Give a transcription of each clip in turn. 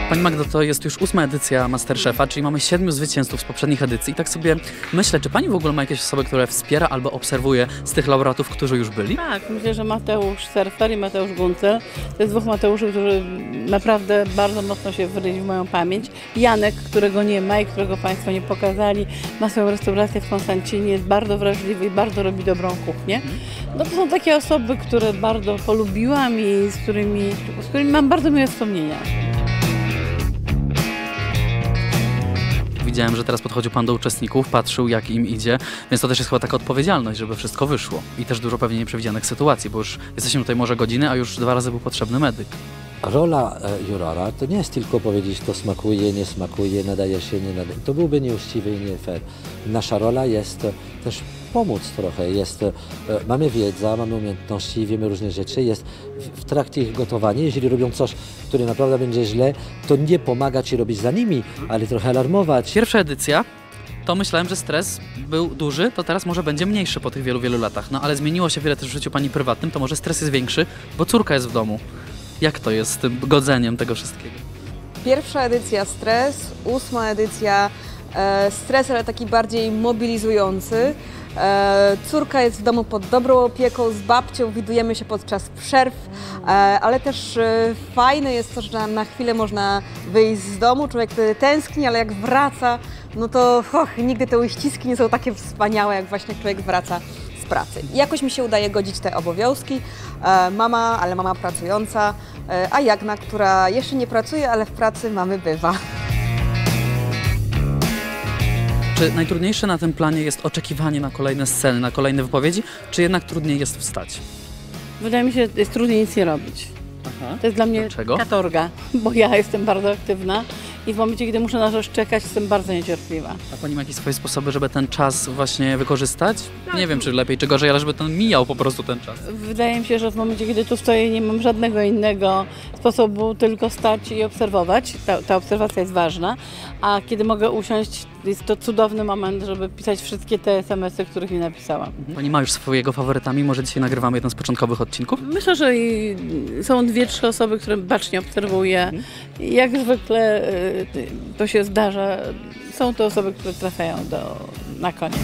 Pani Magdo, to jest już 8. edycja MasterChefa, czyli mamy 7 zwycięzców z poprzednich edycji. I tak sobie myślę, czy Pani w ogóle ma jakieś osoby, które wspiera albo obserwuje z tych laureatów, którzy już byli? Tak, myślę, że Mateusz Serfer i Mateusz Guncel. To jest 2 Mateuszów, którzy naprawdę bardzo mocno się wryli w moją pamięć. Janek, którego nie ma i którego Państwo nie pokazali, ma swoją restaurację w Konstancinie, jest bardzo wrażliwy i bardzo robi dobrą kuchnię. No to są takie osoby, które bardzo polubiłam i z którymi mam bardzo miłe wspomnienia. Widziałem, że teraz podchodził Pan do uczestników, patrzył jak im idzie, więc to też jest chyba taka odpowiedzialność, żeby wszystko wyszło. I też dużo pewnie nieprzewidzianych sytuacji, bo już jesteśmy tutaj może godziny, a już 2 razy był potrzebny medyk. Rola jurora to nie jest tylko powiedzieć, to smakuje, nie smakuje, nadaje się, nie nadaje. To byłby nieuczciwy i nie fair. Nasza rola jest też pomóc trochę. Mamy wiedzę, mamy umiejętności, wiemy różne rzeczy. Jest w trakcie ich gotowania. Jeżeli robią coś, które naprawdę będzie źle, to nie pomagać i robić za nimi, ale trochę alarmować. Pierwsza edycja, to myślałem, że stres był duży, to teraz może będzie mniejszy po tych wielu, wielu latach. No ale zmieniło się wiele też w życiu Pani prywatnym, to może stres jest większy, bo córka jest w domu. Jak to jest z tym godzeniem tego wszystkiego? Pierwsza edycja stres, 8. edycja stres, ale taki bardziej mobilizujący. Córka jest w domu pod dobrą opieką, z babcią widujemy się podczas przerw, ale też fajne jest to, że na chwilę można wyjść z domu, człowiek wtedy tęskni, ale jak wraca, no to nigdy te uściski nie są takie wspaniałe, jak właśnie człowiek wraca z pracy. I jakoś mi się udaje godzić te obowiązki. Mama pracująca, a Jagna, która jeszcze nie pracuje, ale w pracy mamy bywa. Czy najtrudniejsze na tym planie jest oczekiwanie na kolejne sceny, na kolejne wypowiedzi, czy jednak trudniej jest wstać? Wydaje mi się, że jest trudniej nic nie robić. Aha. To jest dla mnie Dlaczego? katorga, bo ja jestem bardzo aktywna i w momencie, kiedy muszę na coś czekać, jestem bardzo niecierpliwa. A Pani ma jakieś swoje sposoby, żeby ten czas właśnie wykorzystać? Nie wiem, czy lepiej, czy gorzej, ale żeby ten mijał po prostu ten czas. Wydaje mi się, że w momencie, kiedy tu stoję, nie mam żadnego innego sposobu, tylko stać i obserwować. Ta obserwacja jest ważna, a kiedy mogę usiąść, jest to cudowny moment, żeby pisać wszystkie te SMS-y, których mi napisałam. Pani ma już swojego faworyta, mimo że dzisiaj nagrywamy jeden z początkowych odcinków? Myślę, że są 2-3 osoby, które bacznie obserwuję. Jak zwykle to się zdarza. Są to osoby, które trafiają na koniec.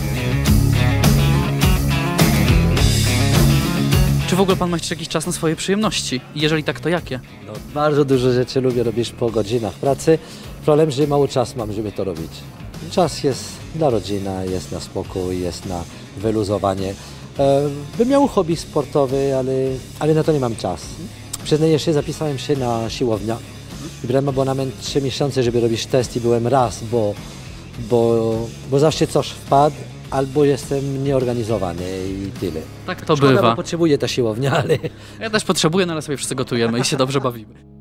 Czy w ogóle Pan ma jeszcze jakiś czas na swoje przyjemności? I jeżeli tak, to jakie? No, bardzo dużo rzeczy lubię robić po godzinach pracy. Problem, że mało czasu mam, żeby to robić. Czas jest dla rodziny, jest na spokój, jest na wyluzowanie. Bym miał hobby sportowe, ale na to nie mam czasu. Przyznaję się, zapisałem się na siłownię. Brałem abonament 3 miesiące, żeby robić test i byłem raz, bo zawsze coś wpadł, albo jestem nieorganizowany i tyle. Tak to Szkoda, bywa. bo potrzebuję ta siłownia, ale... Ja też potrzebuję, no ale sobie wszyscy gotujemy i się dobrze bawimy.